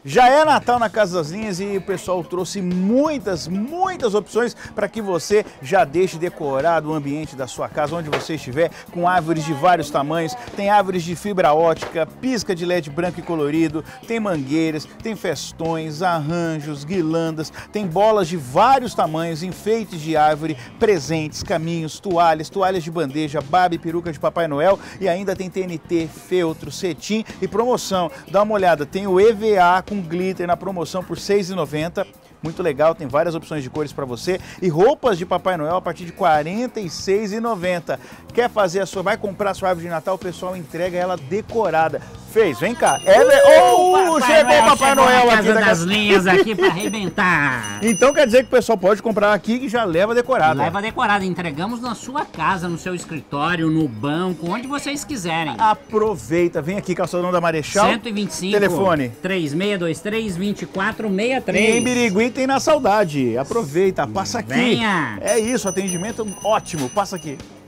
Já é Natal na Casa das Linhas e o pessoal trouxe muitas opções para que você já deixe decorado o ambiente da sua casa, onde você estiver, com árvores de vários tamanhos. Tem árvores de fibra ótica, pisca de LED branco e colorido, tem mangueiras, tem festões, arranjos, guirlandas, tem bolas de vários tamanhos, enfeites de árvore, presentes, caminhos, toalhas de bandeja, Barbie, peruca de Papai Noel e ainda tem TNT, feltro, cetim e promoção. Dá uma olhada, tem o EVA com glitter na promoção por R$ 6,90. Muito legal, tem várias opções de cores para você. E roupas de Papai Noel a partir de R$ 46,90. Quer fazer a sua, vai comprar a sua árvore de Natal, o pessoal entrega ela decorada. Fez, vem cá. Chegou o Papai Noel aqui Casa das Linhas aqui para arrebentar. Então quer dizer que o pessoal pode comprar aqui que já leva decorada. Leva decorada, entregamos na sua casa, no seu escritório, no banco, onde vocês quiserem. Aproveita, vem aqui, Calçadão da Marechal. 125. Telefone 3623-2463. E em Birigui tem na Saudade. Aproveita, passa aqui. Venha. É isso, atendimento ótimo, passa aqui.